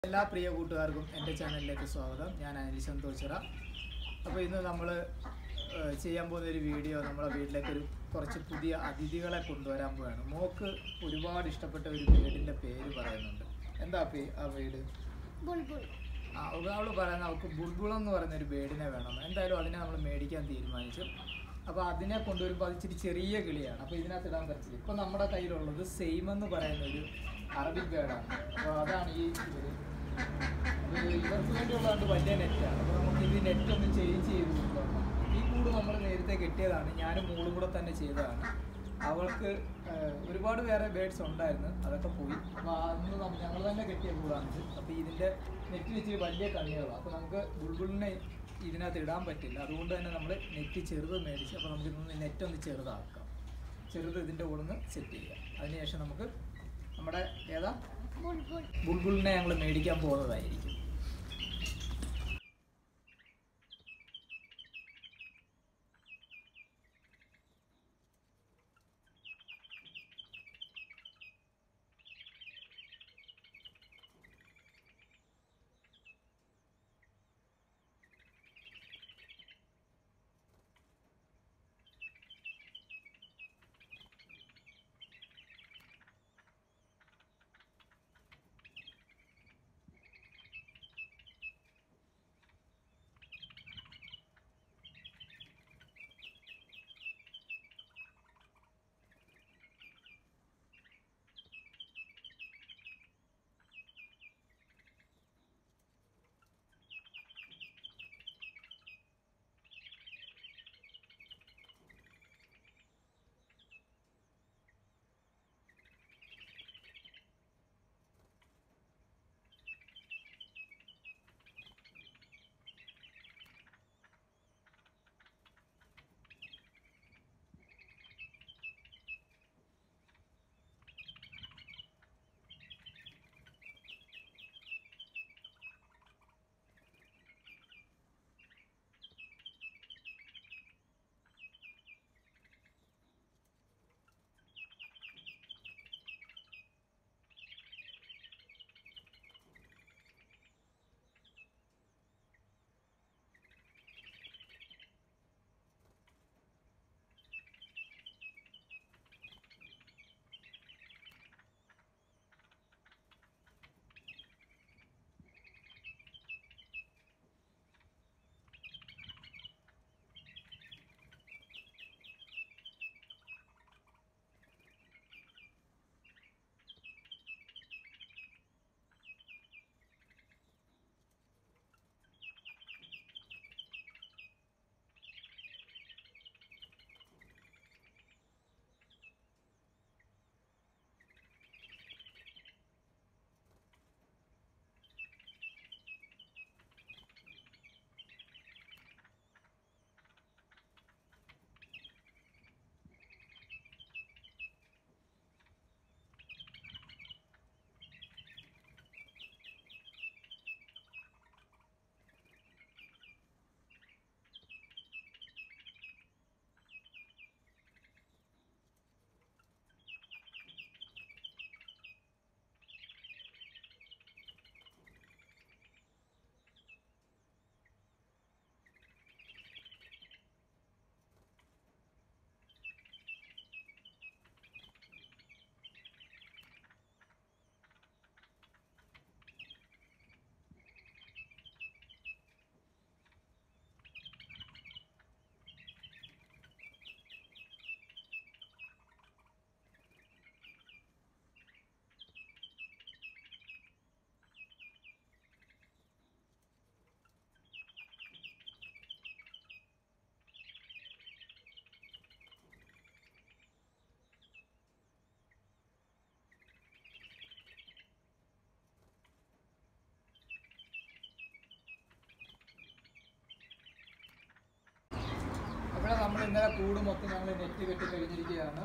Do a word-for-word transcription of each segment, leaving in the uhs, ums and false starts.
എല്ലാ പ്രിയ കൂട്ടുകാർക്കും എൻ്റെ ചാനലിലേക്ക് സ്വാഗതം. ഞാൻ അനിൽ സന്തോഷിറ. അപ്പോൾ ഇന്ന് നമ്മൾ ചെയ്യാൻ പോകുന്ന ഒരു വീഡിയോ നമ്മുടെ വീട്ടിലേക്ക് ഒരു കുറച്ച് പുതിയ അതിഥികളെ കൊണ്ടുവരാൻ പോവുകയാണ്. മോക്ക് ഒരുപാട് ഇഷ്ടപ്പെട്ട ഒരു വീടിൻ്റെ പേര് പറയുന്നുണ്ട്. എന്താ പേ ആ വീട്? ബുൾബുൾ. ആ അവൾ പറയുന്നത് അവൾക്ക് ബുൾബുൾ എന്ന് പറയുന്ന ഒരു ബേഡിനെ വേണം. എന്തായാലും അതിനെ നമ്മൾ മേടിക്കാൻ തീരുമാനിച്ചു. അപ്പോൾ അതിനെ കൊണ്ടുവരുമ്പോൾ അത് ഇച്ചിരി ചെറിയ കിളിയാണ്. അപ്പോൾ ഇതിനകത്ത് ഇടാൻ പറ്റില്ല. ഇപ്പോൾ നമ്മുടെ കയ്യിലുള്ളത് സെയിം എന്ന് പറയുന്ന ഒരു അറബിക് ബേഡാണ്. അപ്പോൾ അതാണ് ഈ ഇവർക്ക് വേണ്ടിയുള്ളതുകൊണ്ട് വലിയ നെറ്റാണ്. അപ്പോൾ നമുക്ക് ഇത് നെറ്റ് ഒന്ന് ചേഞ്ച് ചെയ്ത് കൊടുക്കണം. ഈ കൂട് നമ്മൾ നേരത്തെ കെട്ടിയതാണ്. ഞാനും മോളും കൂടെ തന്നെ ചെയ്തതാണ്. അവൾക്ക് ഒരുപാട് വേറെ ബേഡ്സ് ഉണ്ടായിരുന്നു, അതൊക്കെ പോയി. അപ്പോൾ അന്ന് ഞങ്ങൾ തന്നെ കെട്ടിയ കൂടാണിത്. അപ്പോൾ ഇതിൻ്റെ നെറ്റ് വെച്ച് വലിയ കണികളാണ്. അപ്പോൾ നമുക്ക് ബുൾബുളിനെ ഇതിനകത്ത് ഇടാൻ പറ്റില്ല. അതുകൊണ്ട് തന്നെ നമ്മൾ നെറ്റ് ചെറുത് മേടിച്ച് അപ്പോൾ നമുക്ക് ഇതൊന്ന് നെറ്റ് ഒന്ന് ചെറുതാക്കാം. ചെറുത് ഇതിൻ്റെ കൂടെ ഒന്ന് സെറ്റ് ചെയ്യാം. അതിനുശേഷം നമുക്ക് നമ്മുടെ ഏതാ ബുൾബുളിനെ ഞങ്ങൾ മേടിക്കാൻ പോകുന്നതായിരിക്കും. ഇവിടെ നമ്മൾ ഇന്നലെ കൂട് മൊത്തം ഞങ്ങൾ നെറ്റ് കെട്ടി കഴിഞ്ഞിരിക്കുകയാണ്.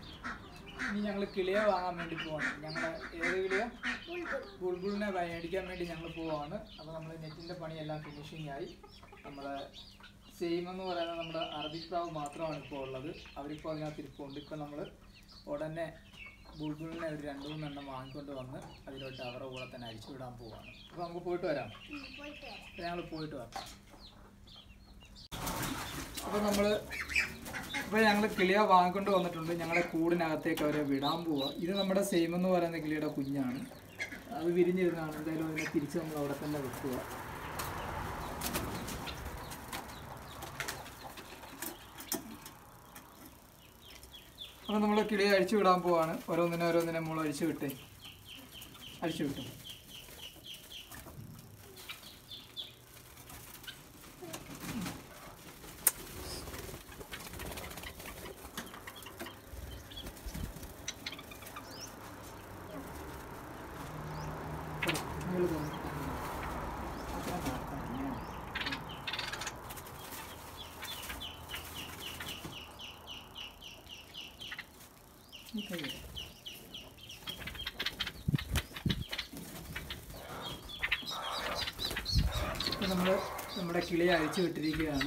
ഇനി ഞങ്ങൾ കിളിയെ വാങ്ങാൻ വേണ്ടി പോവാണ്. ഞങ്ങൾ ഏത് കിളിയോ ബുൾബുളിനെ മേടിക്കാൻ വേണ്ടി ഞങ്ങൾ പോവാണ്. അപ്പോൾ നമ്മൾ നെറ്റിൻ്റെ പണിയെല്ലാം ഫിനിഷിംഗ് ആയി. നമ്മളെ സെയിം എന്ന് പറയുന്നത് നമ്മുടെ അറബിക് പ്രാവ് മാത്രമാണ് ഇപ്പോൾ ഉള്ളത്. അവരിപ്പോൾ അതിനകത്ത് ഇരിപ്പുണ്ട്. ഇപ്പോൾ നമ്മൾ ഉടനെ ബുൾബുളിനെ ഒരു രണ്ട് മൂന്നെണ്ണം വാങ്ങിക്കൊണ്ട് വന്ന് അതിലോട്ട് അവരുടെ കൂടെ തന്നെ അഴിച്ചു വിടാൻ പോവാണ്. അപ്പോൾ നമുക്ക് പോയിട്ട് വരാം. ഞങ്ങൾ പോയിട്ട് വരാം. അപ്പോൾ നമ്മൾ ഇപ്പോൾ ഞങ്ങൾ കിളിയെ വാങ്ങിക്കൊണ്ട് വന്നിട്ടുണ്ട്. ഞങ്ങളുടെ കൂടിനകത്തേക്ക് അവരെ വിടാൻ പോവുക. ഇത് നമ്മുടെ സെയിം എന്ന് പറയുന്ന കിളിയുടെ കുഞ്ഞാണ്. അത് വിരിഞ്ഞിരുന്നാണ്. എന്തായാലും അതിനെ തിരിച്ച് നമ്മൾ അവിടെ തന്നെ വെക്കുക. അപ്പോൾ നമ്മൾ കിളിയെ അഴിച്ചു വിടാൻ പോവാണ്. ഓരോന്നിനെ ഓരോന്നിനെ നമ്മൾ അഴിച്ചു വിട്ടേ അഴിച്ചു വിട്ടു. നമ്മൾ നമ്മുടെ കിളിയെ അഴിച്ചു വിട്ടിരിക്കുകയാണ്.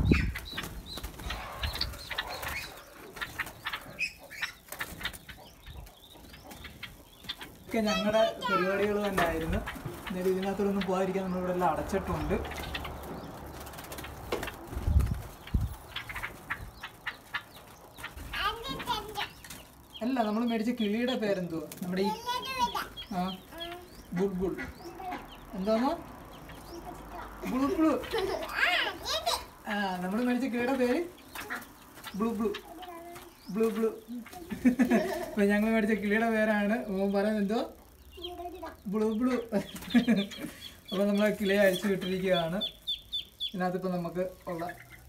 ഒക്കെ ഞങ്ങളുടെ പരിപാടികൾ തന്നെ ആയിരുന്നു. എന്നാലും ഇതിനകത്തോടൊന്നും പോകാതിരിക്കാൻ നമ്മളിവിടെ എല്ലാം അടച്ചിട്ടുണ്ട്. അല്ല, നമ്മൾ മേടിച്ച കിളിയുടെ പേരെന്തുവാ? നമ്മുടെ ഈ ആ ബുൾബുൾ. എന്താണോ ബുൾബുൾ? ആ നമ്മൾ മേടിച്ച കിളിയുടെ പേര് ബ്ലൂ ബ്ലൂ ബ്ലൂ ബ്ലൂ. അപ്പൊ ഞങ്ങൾ മേടിച്ച കിളിയുടെ പേരാണ്. മോൻ പറയുന്നത് എന്തോ? Blue blue. അപ്പൊ നമ്മൾ കിളിയെ അഴിച്ചു വിട്ടിരിക്കുകയാണ്. ഇതിനകത്തിപ്പോ നമുക്ക് ഉള്ള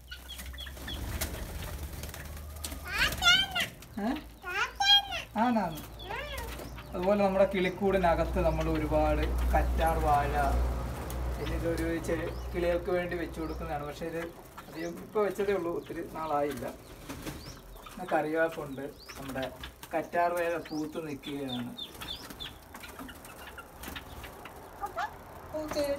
ആണാണ്. അതുപോലെ നമ്മുടെ കിളിക്കൂടിനകത്ത് നമ്മൾ ഒരുപാട് കറ്റാർ വാഴ, പിന്നെ ഇതൊരു കിളികൾക്ക് വേണ്ടി വെച്ചു കൊടുക്കുന്നതാണ്. പക്ഷെ ഇത് അധികം ഇപ്പോൾ വെച്ചതേ ഉള്ളൂ, ഒത്തിരി നാളായില്ല. പിന്നെ കറിവേപ്പുണ്ട്. നമ്മുടെ കറ്റാർ വാഴ പൂത്ത് നിൽക്കുകയാണ്. ഓക്കെ,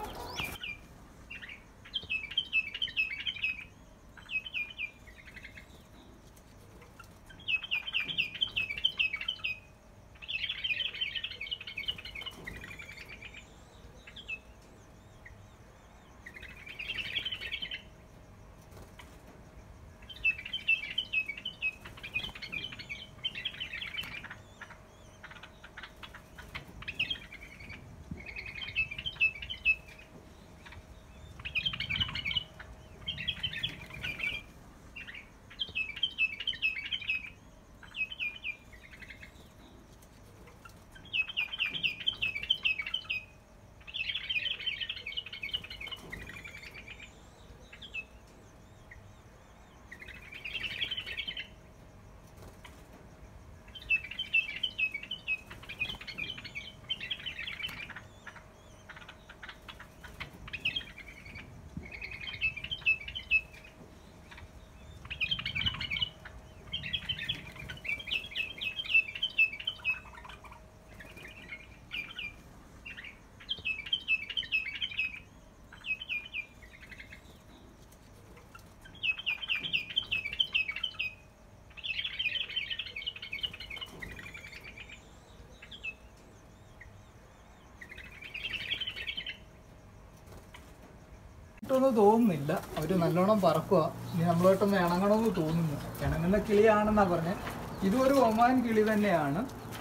ൊന്നും തോന്നുന്നില്ല. അവര് നല്ലോണം പറക്കുക. ഇനി നമ്മളോട്ടൊന്ന് ഇണങ്ങണമെന്ന് തോന്നുന്നു. ഇണങ്ങുന്ന കിളിയാണെന്നാ പറഞ്ഞത്. ഇതും ഒരു ഒമാൻ കിളി തന്നെയാണ്.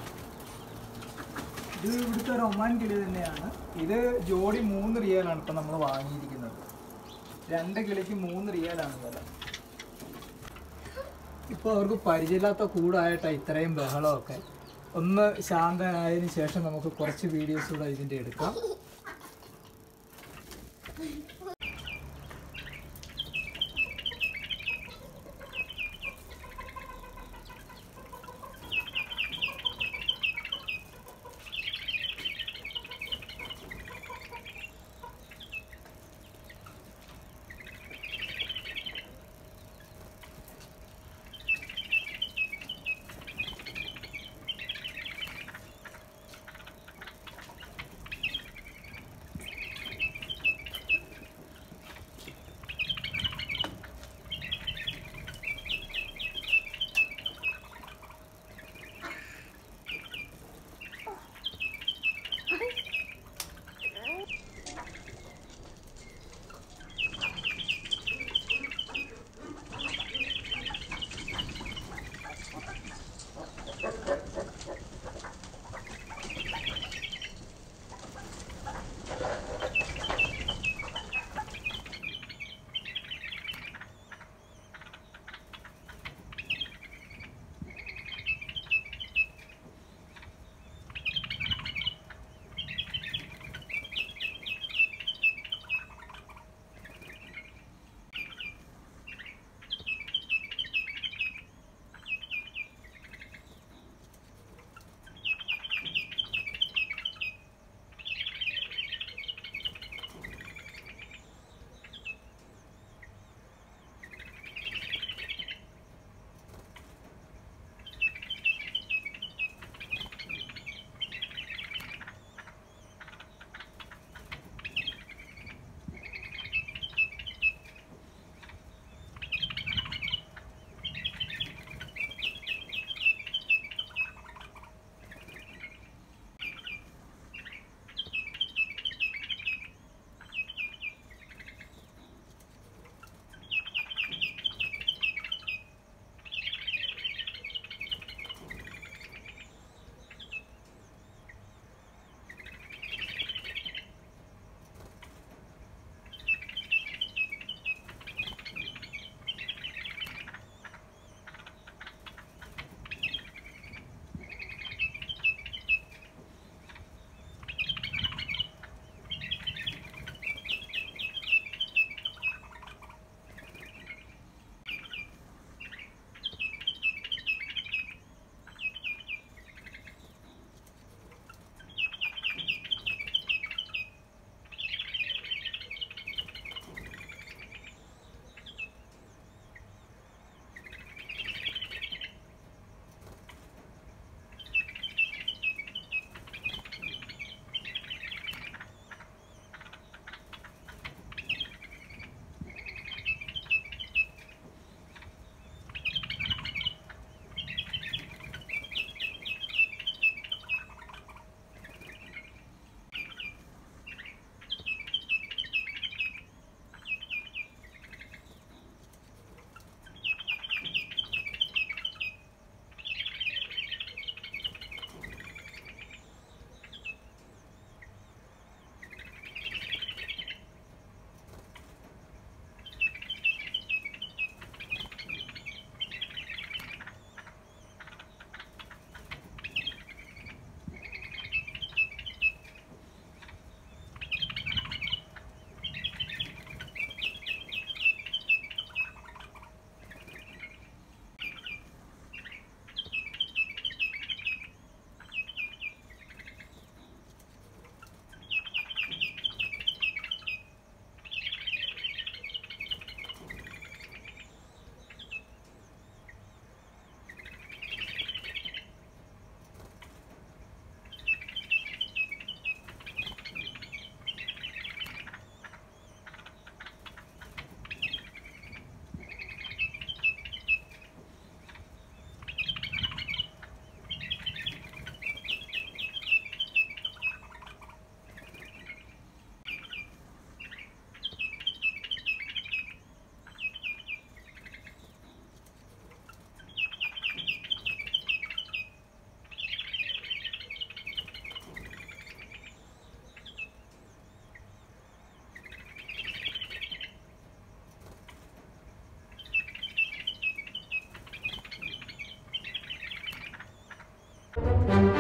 ഇത് ഇവിടുത്തെ ഒരു ഒമാൻ കിളി തന്നെയാണ്. ഇത് ജോഡി മൂന്ന് റിയാലാണ് ഇപ്പം നമ്മൾ വാങ്ങിയിരിക്കുന്നത്. രണ്ട് കിളിക്ക് മൂന്ന് റിയാലാണ് വില. ഇപ്പോൾ അവർക്ക് പരിചയമില്ലാത്ത കൂടായിട്ടാണ് ഇത്രയും ബഹളമൊക്കെ. ഒന്ന് ശാന്തനായതിനു ശേഷം നമുക്ക് കുറച്ച് വീഡിയോസ് കൂടെ ഇതിൻ്റെ എടുക്കാം. ചെയ്യാം.